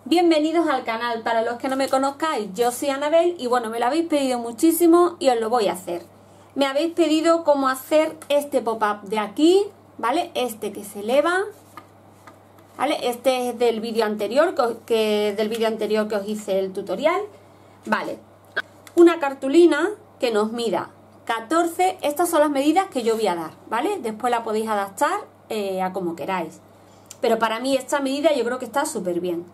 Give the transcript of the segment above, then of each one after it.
Bienvenidos al canal. Para los que no me conozcáis, yo soy Anabel y bueno, me lo habéis pedido muchísimo y os lo voy a hacer. Me habéis pedido cómo hacer este pop-up de aquí, ¿vale? Este que se eleva, ¿vale? Este es del vídeo anterior, que os hice el tutorial, ¿vale? Una cartulina que nos mida 14, estas son las medidas que yo voy a dar, ¿vale? Después la podéis adaptar a como queráis. Pero para mí esta medida yo creo que está súper bien.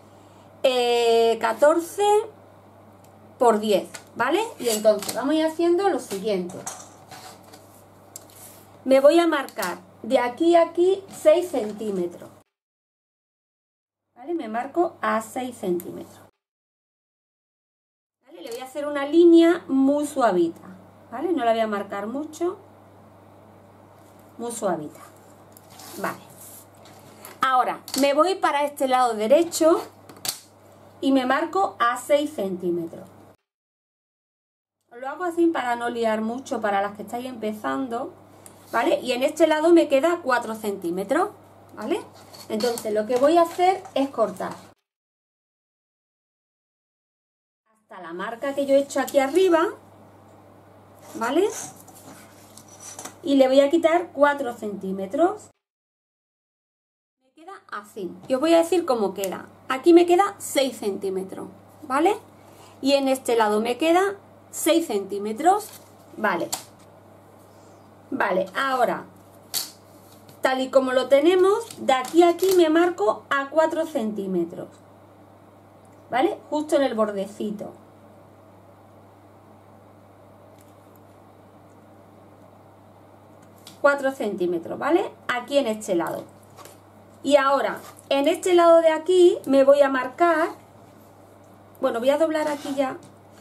14 por 10, ¿vale? Y entonces vamos a ir haciendo lo siguiente. Me voy a marcar de aquí a aquí 6 centímetros. ¿Vale? Me marco a 6 centímetros. ¿Vale? Le voy a hacer una línea muy suavita, ¿vale? No la voy a marcar mucho. Muy suavita. Vale. Ahora me voy para este lado derecho y me marco a 6 centímetros. Os lo hago así para no liar mucho para las que estáis empezando, ¿vale? Y en este lado me queda 4 centímetros, ¿vale? Entonces lo que voy a hacer es cortar hasta la marca que yo he hecho aquí arriba, ¿vale? Y le voy a quitar 4 centímetros. Me queda así. Y os voy a decir cómo queda. Aquí me queda 6 centímetros, ¿vale? Y en este lado me queda 6 centímetros, ¿vale? Vale, ahora, tal y como lo tenemos, de aquí a aquí me marco a 4 centímetros, ¿vale? Justo en el bordecito. ...4 centímetros, ¿vale? Aquí en este lado. Y ahora, en este lado de aquí me voy a marcar... Bueno, voy a doblar aquí ya.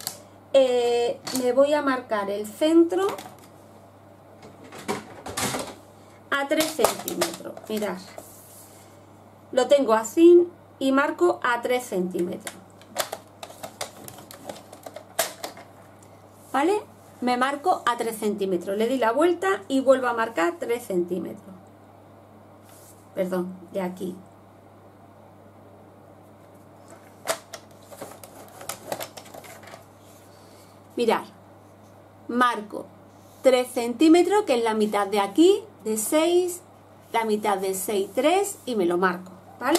Me voy a marcar el centro a 3 centímetros. Mirad. Lo tengo así y marco a 3 centímetros. ¿Vale? Me marco a 3 centímetros. Le di la vuelta y vuelvo a marcar 3 centímetros. Perdón, de aquí. Mirad, marco 3 centímetros, que es la mitad de aquí, de 6, la mitad de 6, 3, y me lo marco, ¿vale?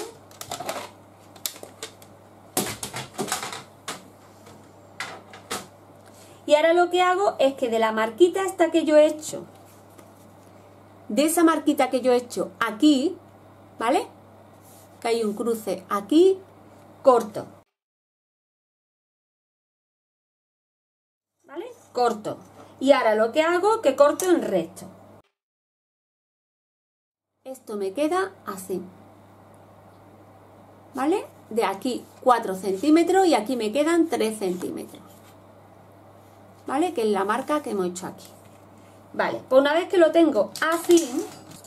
Y ahora lo que hago es que de la marquita esta que yo he hecho, de esa marquita que yo he hecho aquí, ¿vale? Que hay un cruce aquí, corto. ¿Vale? Corto. Y ahora lo que hago es que corto en recto. Esto me queda así. ¿Vale? De aquí 4 centímetros y aquí me quedan 3 centímetros. ¿Vale? Que es la marca que hemos hecho aquí. Vale, pues una vez que lo tengo así,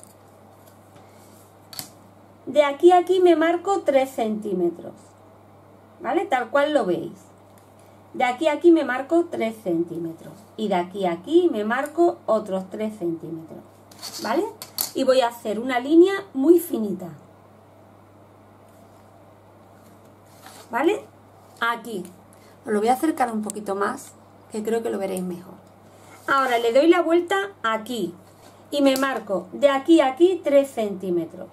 de aquí a aquí me marco 3 centímetros. ¿Vale? Tal cual lo veis. De aquí a aquí me marco 3 centímetros. Y de aquí a aquí me marco otros 3 centímetros. ¿Vale? Y voy a hacer una línea muy finita. ¿Vale? Aquí. Os lo voy a acercar un poquito más, que creo que lo veréis mejor. Ahora le doy la vuelta aquí. Y me marco de aquí a aquí 3 centímetros.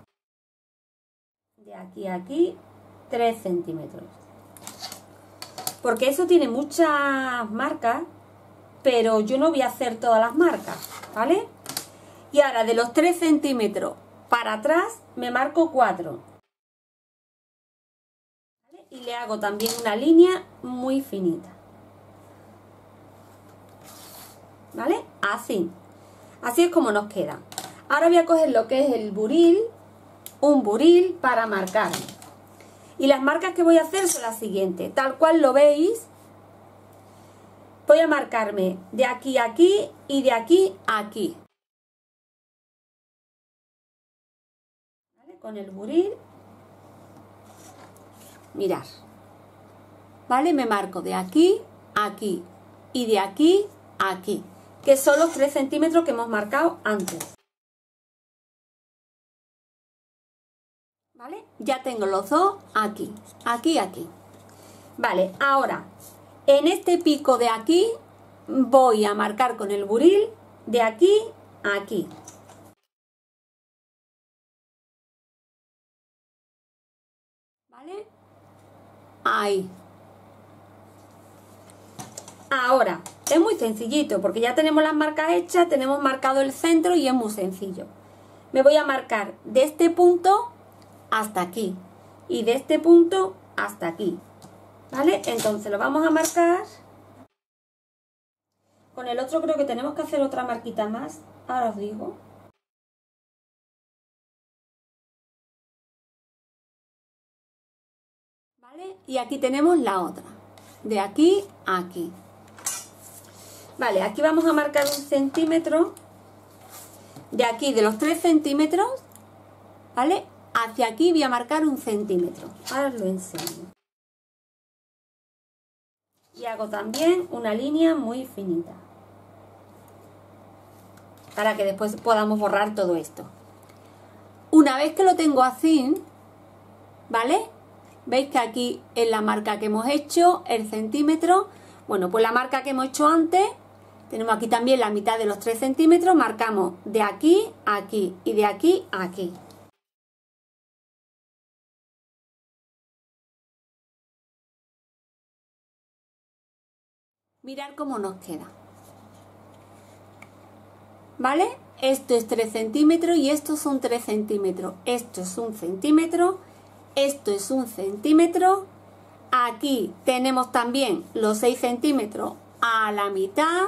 De aquí a aquí 3 centímetros. Porque eso tiene muchas marcas, pero yo no voy a hacer todas las marcas, ¿vale? Y ahora de los 3 centímetros para atrás me marco 4. ¿Vale? Y le hago también una línea muy finita. ¿Vale? Así. Así es como nos queda. Ahora voy a coger lo que es el buril, un buril para marcarme. Y las marcas que voy a hacer son las siguientes. Tal cual lo veis, voy a marcarme de aquí a aquí y de aquí a aquí. ¿Vale? Con el buril. Mirad. ¿Vale? Me marco de aquí a aquí y de aquí a aquí. Que son los 3 centímetros que hemos marcado antes. ¿Vale? Ya tengo los dos aquí, aquí, aquí. Vale, ahora, en este pico de aquí, voy a marcar con el buril de aquí a aquí. ¿Vale? Ahí. Ahora, es muy sencillito porque ya tenemos las marcas hechas, tenemos marcado el centro y es muy sencillo. Me voy a marcar de este punto hasta aquí y de este punto hasta aquí. ¿Vale? Entonces lo vamos a marcar. Con el otro creo que tenemos que hacer otra marquita más. Ahora os digo. ¿Vale? Y aquí tenemos la otra. De aquí a aquí. Vale, aquí vamos a marcar 1 centímetro. De aquí, de los 3 centímetros, ¿vale? Hacia aquí voy a marcar 1 centímetro. Ahora os lo enseño. Y hago también una línea muy finita. Para que después podamos borrar todo esto. Una vez que lo tengo así, ¿vale? Veis que aquí en la marca que hemos hecho, el centímetro, bueno, pues la marca que hemos hecho antes, tenemos aquí también la mitad de los 3 centímetros, marcamos de aquí a aquí y de aquí a aquí. Mirad cómo nos queda. ¿Vale? Esto es 3 centímetros y estos son 3 centímetros. Esto es 1 centímetro, esto es 1 centímetro. Aquí tenemos también los 6 centímetros a la mitad.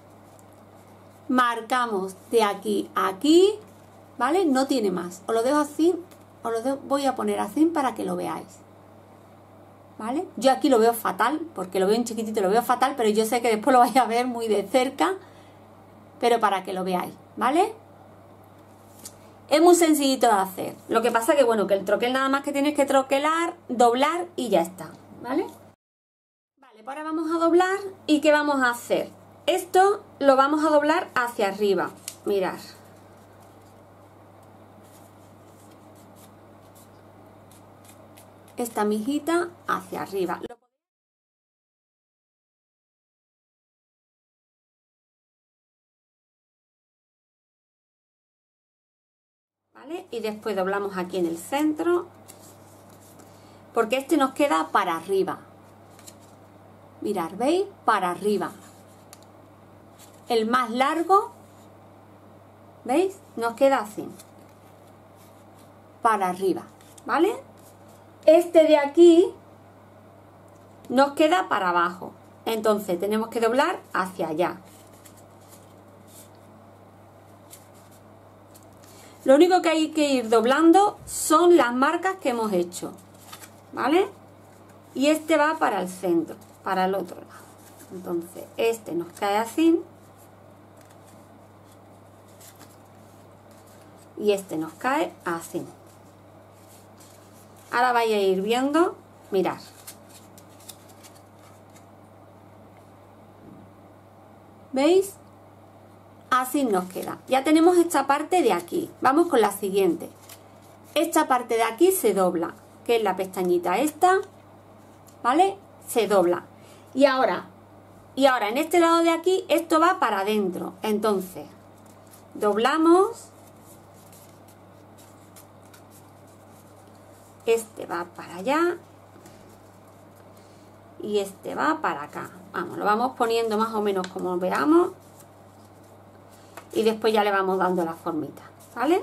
Marcamos de aquí a aquí, ¿vale? No tiene más. Os lo dejo así, voy a poner así para que lo veáis. ¿Vale? Yo aquí lo veo fatal, porque lo veo en chiquitito, lo veo fatal, pero yo sé que después lo vais a ver muy de cerca, pero para que lo veáis, ¿vale? Es muy sencillito de hacer. Lo que pasa que, bueno, que el troquel nada más que tienes que troquelar, doblar y ya está, ¿vale? Vale, pues ahora vamos a doblar y ¿qué vamos a hacer? Esto lo vamos a doblar hacia arriba, mirad. Esta mijita hacia arriba. ¿Vale? Y después doblamos aquí en el centro, porque este nos queda para arriba. Mirad, ¿veis? Para arriba. El más largo, ¿veis? Nos queda así. Para arriba, ¿vale? Este de aquí nos queda para abajo. Entonces tenemos que doblar hacia allá. Lo único que hay que ir doblando son las marcas que hemos hecho, ¿vale? Y este va para el centro, para el otro lado. Entonces este nos cae así. Y este nos cae así. Ahora vais a ir viendo, mirad. ¿Veis? Así nos queda. Ya tenemos esta parte de aquí. Vamos con la siguiente. Esta parte de aquí se dobla, que es la pestañita esta, ¿vale? Se dobla. Y ahora en este lado de aquí, esto va para adentro. Entonces, doblamos. Este va para allá y este va para acá. Vamos, lo vamos poniendo más o menos como veamos y después ya le vamos dando la formita, ¿vale?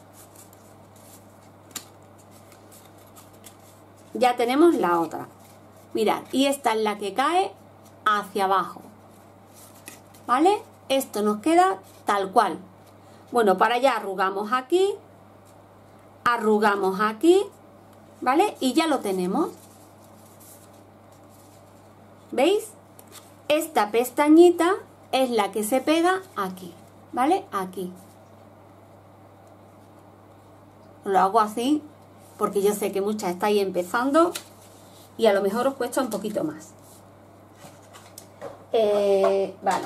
Ya tenemos la otra. Mirad, y esta es la que cae hacia abajo, ¿vale? Esto nos queda tal cual. Bueno, para allá arrugamos aquí, ¿vale? Y ya lo tenemos. ¿Veis? Esta pestañita es la que se pega aquí, ¿vale? Aquí. Lo hago así porque yo sé que muchas estáis empezando y a lo mejor os cuesta un poquito más. Vale.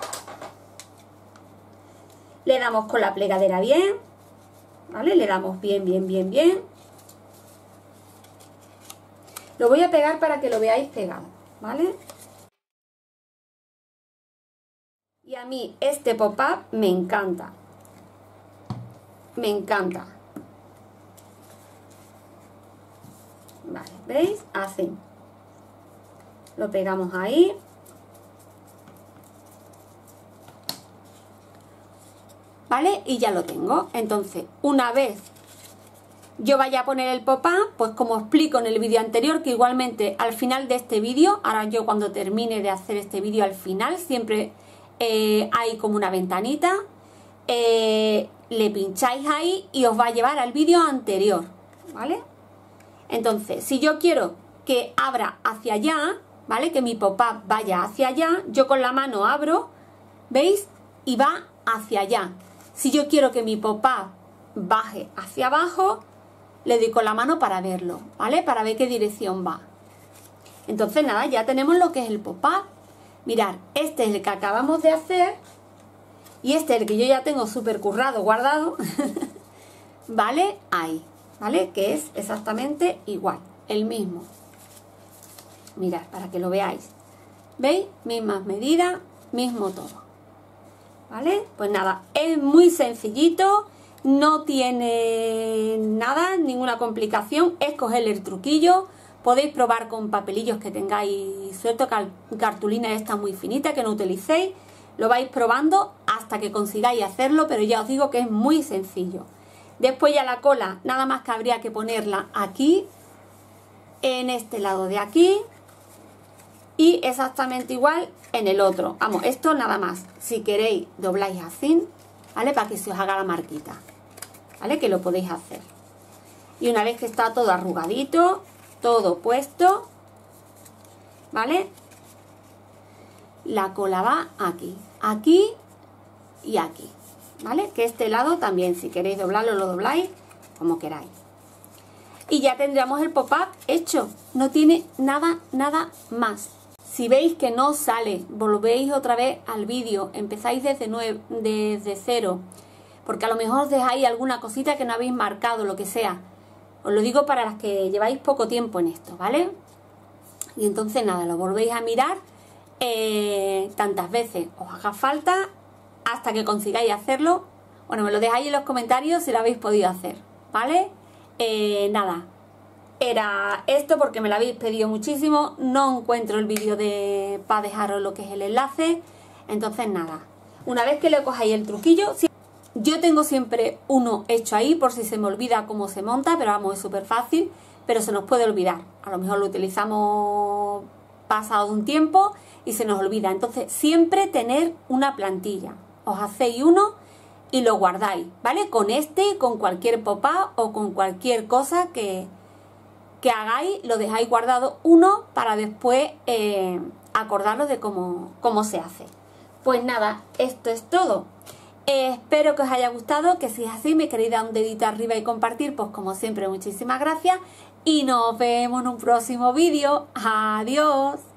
Le damos con la plegadera bien, ¿vale? Le damos bien. Lo voy a pegar para que lo veáis pegado, ¿vale? Y a mí este pop-up me encanta. Me encanta. Vale, ¿veis? Así. Lo pegamos ahí. ¿Vale? Y ya lo tengo. Entonces, una vez yo vaya a poner el pop-up, pues como explico en el vídeo anterior, que igualmente al final de este vídeo, ahora yo cuando termine de hacer este vídeo al final, siempre hay como una ventanita, le pincháis ahí y os va a llevar al vídeo anterior, ¿vale? Entonces, si yo quiero que abra hacia allá, ¿vale? Que mi pop-up vaya hacia allá, yo con la mano abro, ¿veis? Y va hacia allá. Si yo quiero que mi pop-up baje hacia abajo, le doy con la mano para verlo, ¿vale? Para ver qué dirección va. Entonces, nada, ya tenemos lo que es el pop-up. Mirad, este es el que acabamos de hacer y este es el que yo ya tengo súper currado, guardado, ¿vale? Ahí, ¿vale? Que es exactamente igual, el mismo. Mirad, para que lo veáis. ¿Veis? Mismas medidas, mismo todo. ¿Vale? Pues nada, es muy sencillito, no tiene nada, ninguna complicación, es coger el truquillo, podéis probar con papelillos que tengáis suelto, cartulina esta muy finita que no utilicéis, lo vais probando hasta que consigáis hacerlo, pero ya os digo que es muy sencillo. Después ya la cola, nada más que habría que ponerla aquí, en este lado de aquí, y exactamente igual en el otro. Vamos, esto nada más. Si queréis, dobláis así, ¿vale? Para que se os haga la marquita, ¿vale? Que lo podéis hacer. Y una vez que está todo arrugadito, todo puesto, ¿vale? La cola va aquí, aquí y aquí, ¿vale? Que este lado también, si queréis doblarlo, lo dobláis, como queráis. Y ya tendríamos el pop-up hecho. No tiene nada más. Si veis que no sale, volvéis otra vez al vídeo, empezáis desde cero, porque a lo mejor os dejáis alguna cosita que no habéis marcado, lo que sea. Os lo digo para las que lleváis poco tiempo en esto, ¿vale? Y entonces nada, lo volvéis a mirar tantas veces os haga falta hasta que consigáis hacerlo. Bueno, me lo dejáis en los comentarios si lo habéis podido hacer, ¿vale? Nada. Era esto porque me lo habéis pedido muchísimo, no encuentro el vídeo para dejaros lo que es el enlace, entonces nada, una vez que le cojáis el truquillo, yo tengo siempre uno hecho ahí por si se me olvida cómo se monta, pero vamos, es súper fácil, pero se nos puede olvidar, a lo mejor lo utilizamos pasado un tiempo y se nos olvida, entonces siempre tener una plantilla, os hacéis uno y lo guardáis, ¿vale? Con este, con cualquier pop-up o con cualquier cosa que hagáis, lo dejáis guardado uno para después acordaros de cómo se hace. Pues nada, esto es todo. Espero que os haya gustado, que si es así me queréis dar un dedito arriba y compartir, pues como siempre muchísimas gracias y nos vemos en un próximo vídeo. Adiós.